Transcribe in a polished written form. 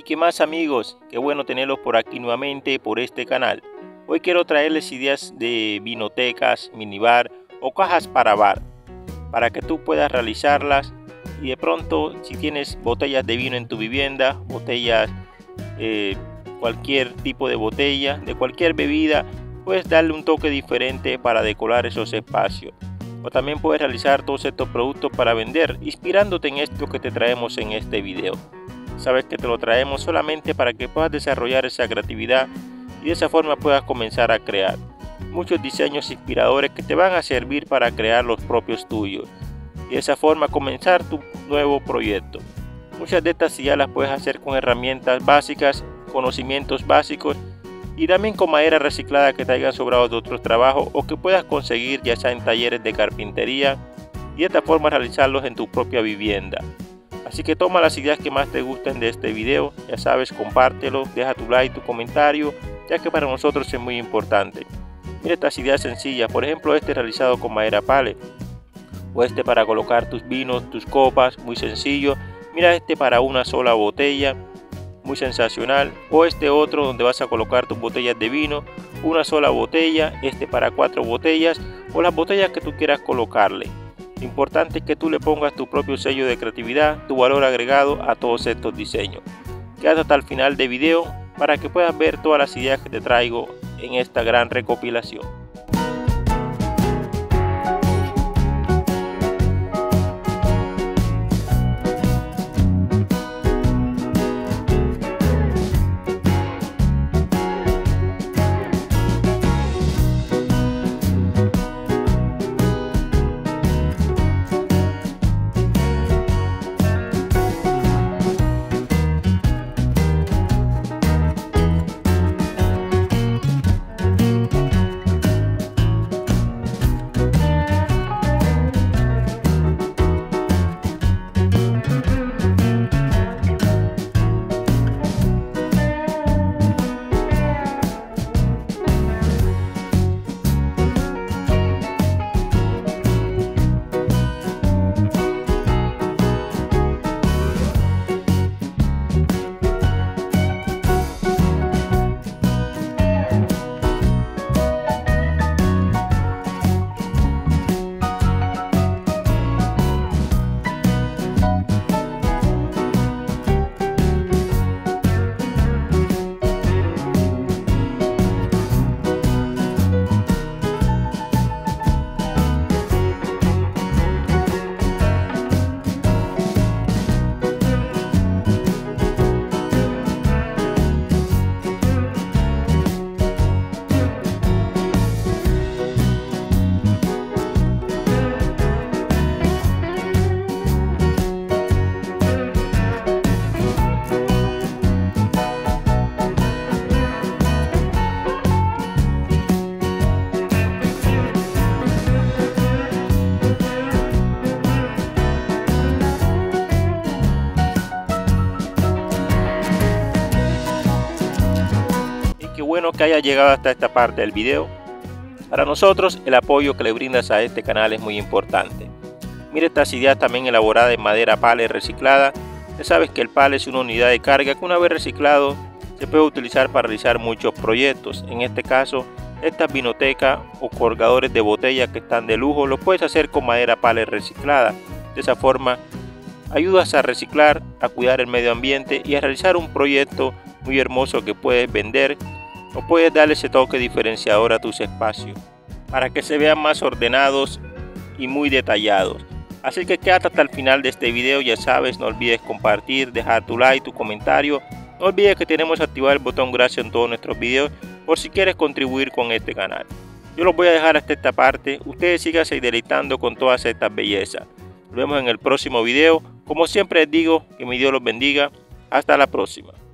qué más, amigos, qué bueno tenerlos por aquí nuevamente por este canal. Hoy quiero traerles ideas de vinotecas, minibar o cajas para bar, para que tú puedas realizarlas y de pronto si tienes botellas de vino en tu vivienda, botellas, cualquier tipo de botella, de cualquier bebida, puedes darle un toque diferente para decorar esos espacios. O también puedes realizar todos estos productos para vender, inspirándote en esto que te traemos en este video. Sabes que te lo traemos solamente para que puedas desarrollar esa creatividad y de esa forma puedas comenzar a crear muchos diseños inspiradores que te van a servir para crear los propios tuyos y de esa forma comenzar tu nuevo proyecto. Muchas de estas sillas las puedes hacer con herramientas básicas, conocimientos básicos y también con madera reciclada que te hayan sobrado de otros trabajos o que puedas conseguir ya sea en talleres de carpintería y de esta forma realizarlos en tu propia vivienda. Así que toma las ideas que más te gusten de este video, ya sabes, compártelo, deja tu like, tu comentario, ya que para nosotros es muy importante. Mira estas ideas sencillas, por ejemplo este realizado con madera pallet, o este para colocar tus vinos, tus copas, muy sencillo. Mira este para una sola botella, muy sensacional, o este otro donde vas a colocar tus botellas de vino, una sola botella, este para 4 botellas, o las botellas que tú quieras colocarle. Lo importante es que tú le pongas tu propio sello de creatividad, tu valor agregado a todos estos diseños. Quédate hasta el final del video para que puedas ver todas las ideas que te traigo en esta gran recopilación. Qué bueno que haya llegado hasta esta parte del video. Para nosotros el apoyo que le brindas a este canal es muy importante. Mira estas ideas también elaboradas en madera pallet reciclada. Ya sabes que el pallet es una unidad de carga que una vez reciclado se puede utilizar para realizar muchos proyectos. En este caso estas vinotecas o colgadores de botella que están de lujo los puedes hacer con madera pallet reciclada. De esa forma ayudas a reciclar, a cuidar el medio ambiente y a realizar un proyecto muy hermoso que puedes vender. O puedes darle ese toque diferenciador a tus espacios para que se vean más ordenados y muy detallados. Así que quédate hasta el final de este video, ya sabes, no olvides compartir, dejar tu like, tu comentario. No olvides que tenemos activado el botón gracias en todos nuestros videos por si quieres contribuir con este canal. Yo los voy a dejar hasta esta parte, ustedes síganse deleitando con todas estas bellezas. Nos vemos en el próximo video, como siempre les digo, que mi Dios los bendiga, hasta la próxima.